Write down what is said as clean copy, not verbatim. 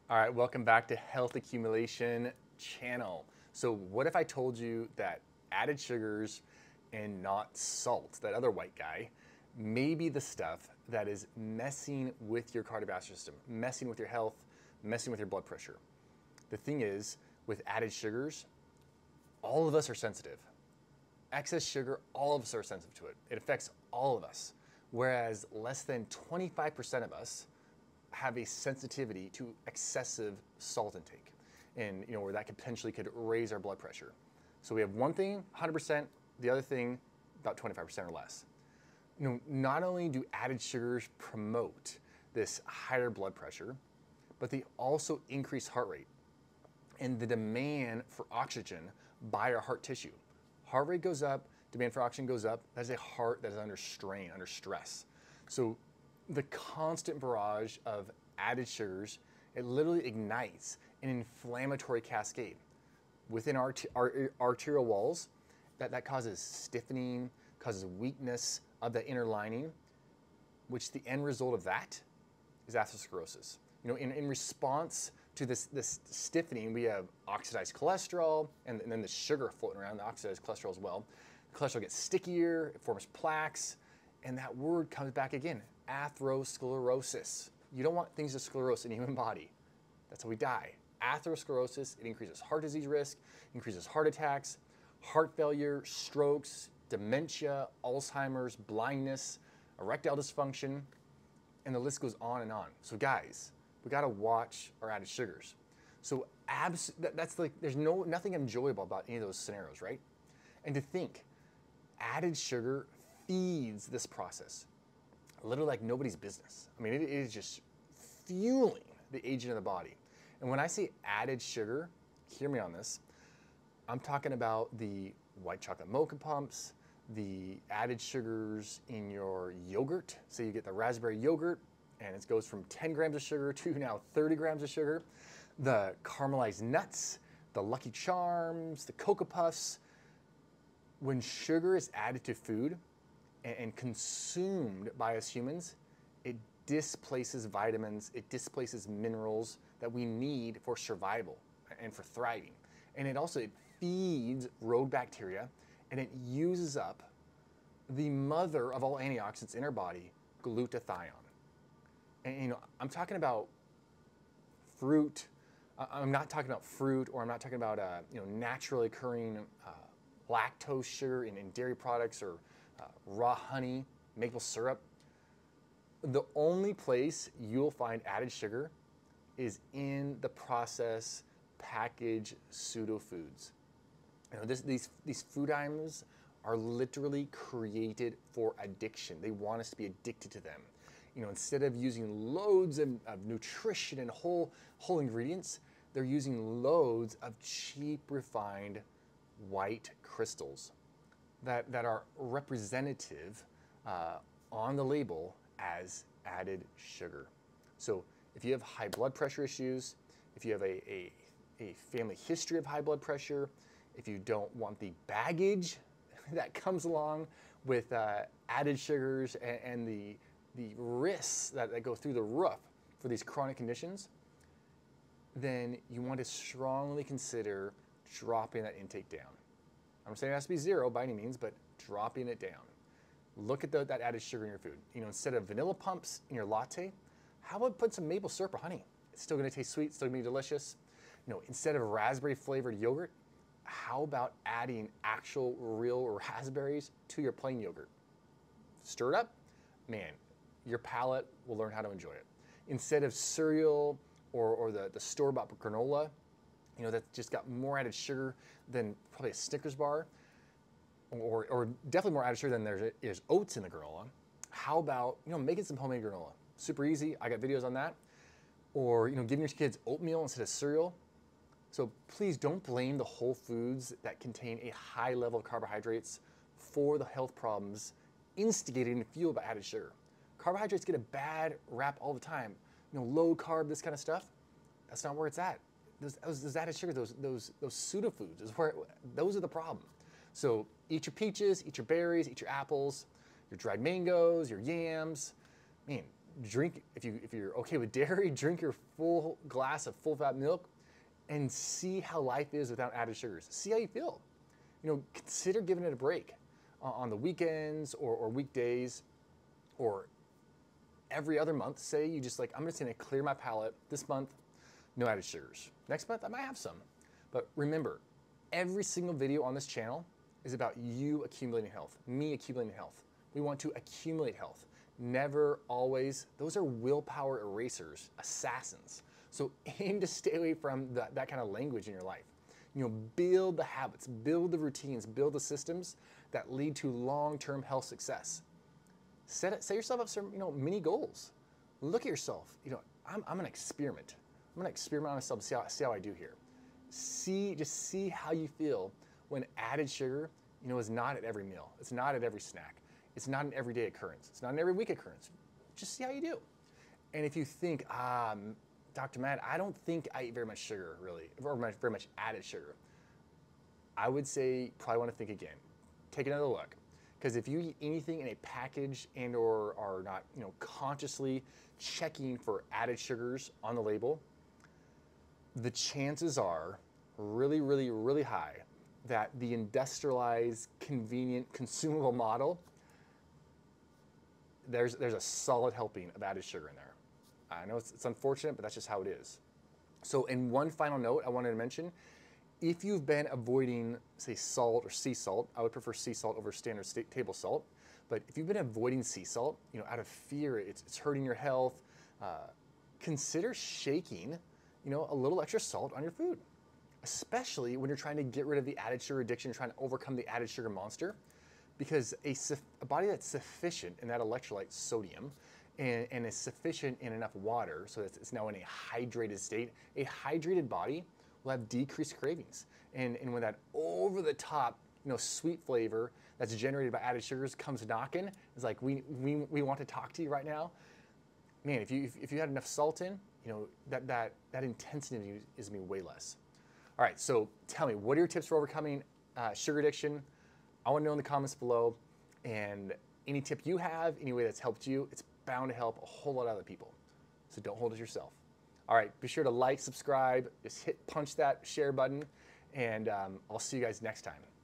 All right, welcome back to Health Accumulation Channel. So what if I told you that added sugars and not salt, that other white guy, may be the stuff that is messing with your cardiovascular system, messing with your health, messing with your blood pressure? The thing is, with added sugars, all of us are sensitive. Excess sugar, all of us are sensitive to it. It affects all of us. Whereas less than 25% of us have a sensitivity to excessive salt intake, and where that potentially could raise our blood pressure. So we have one thing 100%, the other thing about 25% or less. Not only do added sugars promote this higher blood pressure, but they also increase heart rate and the demand for oxygen by our heart tissue. Heart rate goes up, demand for oxygen goes up. That is a heart that is under strain, under stress. So the constant barrage of added sugars, it literally ignites an inflammatory cascade within our arterial walls that causes stiffening, causes weakness of the inner lining, which the end result of that is atherosclerosis. In response to this stiffening, we have oxidized cholesterol and then the sugar floating around, the oxidized cholesterol as well. The cholesterol gets stickier, it forms plaques, and that word comes back again, atherosclerosis. You don't want things to sclerose in the human body. That's how we die. Atherosclerosis, it increases heart disease risk, increases heart attacks, heart failure, strokes, dementia, Alzheimer's, blindness, erectile dysfunction, and the list goes on and on. So guys, we gotta watch our added sugars. So that's like, there's nothing enjoyable about any of those scenarios, right? And to think, added sugar feeds this process, literally like nobody's business. I mean, it is just fueling the aging of the body. And when I say added sugar, hear me on this, I'm talking about the white chocolate mocha pumps, the added sugars in your yogurt. So you get the raspberry yogurt, and it goes from 10 grams of sugar to now 30 grams of sugar. The caramelized nuts, the Lucky Charms, the Cocoa Puffs. When sugar is added to food and consumed by us humans, it displaces vitamins, it displaces minerals that we need for survival and for thriving. And it feeds rogue bacteria, and it uses up the mother of all antioxidants in our body, glutathione. And I'm talking about fruit. I'm not talking about fruit, or I'm not talking about naturally occurring lactose sugar in dairy products, or raw honey, maple syrup. The only place you'll find added sugar is in the processed packaged pseudo foods. These food items are literally created for addiction. They want us to be addicted to them. Instead of using loads of nutrition and whole ingredients, they're using loads of cheap, refined white crystals that are representative on the label as added sugar. So if you have high blood pressure issues, if you have a family history of high blood pressure, if you don't want the baggage that comes along with added sugars and the risks that go through the roof for these chronic conditions, then you want to strongly consider dropping that intake down. I'm not saying it has to be zero by any means, but dropping it down. Look at that added sugar in your food. Instead of vanilla pumps in your latte, how about put some maple syrup or honey? It's still gonna taste sweet, still gonna be delicious. Instead of raspberry flavored yogurt, how about adding actual real raspberries to your plain yogurt? Stir it up, man, your palate will learn how to enjoy it. Instead of cereal or the store-bought granola, that's just got more added sugar than probably a Snickers bar, or definitely more added sugar than there is oats in the granola. How about making some homemade granola? Super easy. I got videos on that. Or giving your kids oatmeal instead of cereal. So please don't blame the whole foods that contain a high level of carbohydrates for the health problems instigated and fueled by added sugar. Carbohydrates get a bad rap all the time. Low carb, this kind of stuff. That's not where it's at. Those added sugar, those pseudo foods, those are the problem. So eat your peaches, eat your berries, eat your apples, your dried mangoes, your yams. Man, drink, if you're okay with dairy, drink your full glass of full fat milk and see how life is without added sugars. See how you feel. Consider giving it a break on the weekends or weekdays or every other month. Say you just like, I'm just gonna clear my palate this month, no added sugars. Next month, I might have some. But remember, every single video on this channel is about you accumulating health, me accumulating health. We want to accumulate health. Never, always. Those are willpower erasers, assassins. So aim to stay away from that kind of language in your life. Build the habits, build the routines, build the systems that lead to long-term health success. Set yourself up some mini goals. Look at yourself. I'm gonna experiment. I'm gonna experiment on myself and see how I do here. Just see how you feel when added sugar, is not at every meal. It's not at every snack. It's not an everyday occurrence. It's not an every week occurrence. Just see how you do. And if you think, Dr. Matt, I don't think I eat very much sugar, really, or very much added sugar, I would say probably want to think again. Take another look. Because if you eat anything in a package and or are not consciously checking for added sugars on the label, the chances are really, really, really high that the industrialized, convenient, consumable model, there's a solid helping of added sugar in there. I know it's unfortunate, but that's just how it is. So in one final note I wanted to mention, if you've been avoiding, say, salt or sea salt, I would prefer sea salt over standard table salt, but if you've been avoiding sea salt, out of fear it's hurting your health, consider shaking, a little extra salt on your food, especially when you're trying to get rid of the added sugar addiction, trying to overcome the added sugar monster, because a body that's sufficient in that electrolyte sodium and is sufficient in enough water, so that it's now in a hydrated state, a hydrated body will have decreased cravings. And when that over-the-top, sweet flavor that's generated by added sugars comes knocking, it's like, we want to talk to you right now. Man, if you had enough salt in, that intensity is going to be way less. All right, so tell me, what are your tips for overcoming sugar addiction? I want to know in the comments below. And any tip you have, any way that's helped you, it's bound to help a whole lot of other people. So don't hold it yourself. All right, be sure to like, subscribe, just punch that share button, and I'll see you guys next time.